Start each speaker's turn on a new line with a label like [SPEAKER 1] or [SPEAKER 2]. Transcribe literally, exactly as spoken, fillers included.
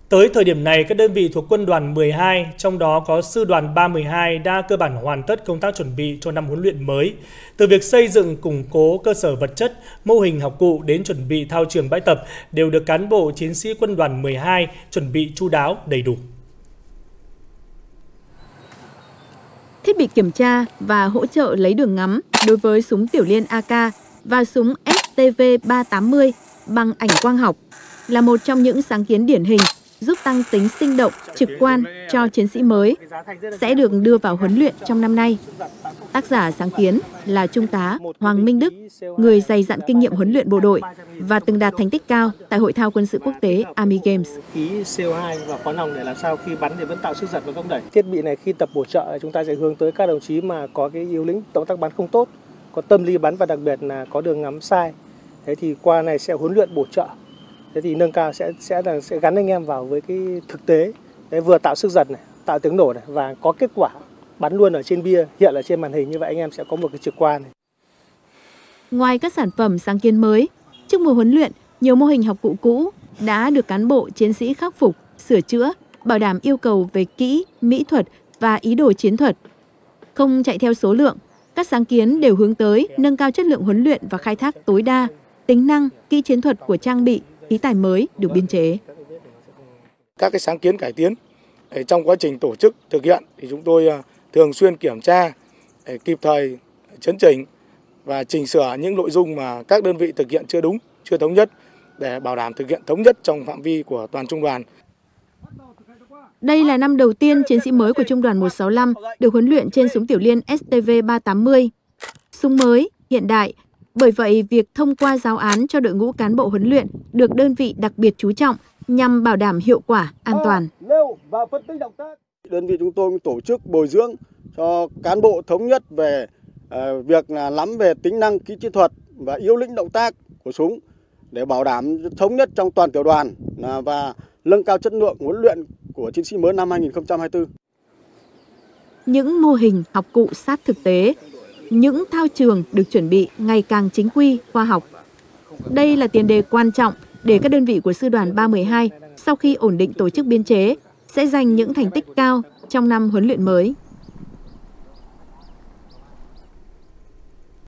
[SPEAKER 1] Tới thời điểm này, các đơn vị thuộc Quân đoàn mười hai, trong đó có Sư đoàn ba mươi hai đã cơ bản hoàn tất công tác chuẩn bị cho năm huấn luyện mới. Từ việc xây dựng, củng cố cơ sở vật chất, mô hình học cụ đến chuẩn bị thao trường bãi tập đều được cán bộ chiến sĩ Quân đoàn mười hai chuẩn bị chu đáo, đầy đủ.
[SPEAKER 2] Thiết bị kiểm tra và hỗ trợ lấy đường ngắm đối với súng tiểu liên a ca và súng S T V ba tám mươi bằng ảnh quang học là một trong những sáng kiến điển hình giúp tăng tính sinh động, trực quan cho chiến sĩ mới sẽ được đưa vào huấn luyện trong năm nay. Tác giả sáng kiến là Trung tá Hoàng Minh Đức, người dày dặn kinh nghiệm huấn luyện bộ đội và từng đạt thành tích cao tại Hội thao quân sự quốc tế Army Games.
[SPEAKER 3] Khí C O hai và có nòng để làm sao khi bắn thì vẫn tạo sức giật và công đẩy. Thiết bị này khi tập bổ trợ chúng ta sẽ hướng tới các đồng chí mà có cái yếu lĩnh động tác bắn không tốt, có tâm lý bắn và đặc biệt là có đường ngắm sai. Thế thì qua này sẽ huấn luyện bổ trợ. Thế thì nâng cao sẽ sẽ là sẽ gắn anh em vào với cái thực tế, để vừa tạo sức giật này, tạo tiếng nổ này và có kết quả bắn luôn ở trên bia, hiện ở trên màn hình, như vậy anh em sẽ có một cái trực quan này.
[SPEAKER 2] Ngoài các sản phẩm sáng kiến mới, trước mùa huấn luyện, nhiều mô hình học cụ cũ đã được cán bộ chiến sĩ khắc phục, sửa chữa, bảo đảm yêu cầu về kỹ, mỹ thuật và ý đồ chiến thuật. Không chạy theo số lượng, các sáng kiến đều hướng tới nâng cao chất lượng huấn luyện và khai thác tối đa tính năng, kỹ chiến thuật của trang bị, khí tài mới được biên chế.
[SPEAKER 4] Các cái sáng kiến cải tiến trong quá trình tổ chức thực hiện thì chúng tôi thường xuyên kiểm tra, kịp thời chấn chỉnh và chỉnh sửa những nội dung mà các đơn vị thực hiện chưa đúng, chưa thống nhất để bảo đảm thực hiện thống nhất trong phạm vi của toàn trung đoàn.
[SPEAKER 2] Đây là năm đầu tiên chiến sĩ mới của Trung đoàn một sáu lăm được huấn luyện trên súng tiểu liên S T V ba tám mươi. Súng mới, hiện đại, bởi vậy việc thông qua giáo án cho đội ngũ cán bộ huấn luyện được đơn vị đặc biệt chú trọng nhằm bảo đảm hiệu quả, an toàn.
[SPEAKER 5] Đơn vị chúng tôi tổ chức bồi dưỡng cho cán bộ thống nhất về uh, việc là nắm về tính năng, kỹ chiến thuật và yếu lĩnh động tác của súng để bảo đảm thống nhất trong toàn tiểu đoàn uh, và nâng cao chất lượng huấn luyện của chiến sĩ mới năm hai nghìn không trăm hai mươi tư.
[SPEAKER 2] Những mô hình học cụ sát thực tế, những thao trường được chuẩn bị ngày càng chính quy, khoa học. Đây là tiền đề quan trọng để các đơn vị của Sư đoàn ba mươi hai sau khi ổn định tổ chức biên chế sẽ giành những thành tích cao trong năm huấn luyện mới.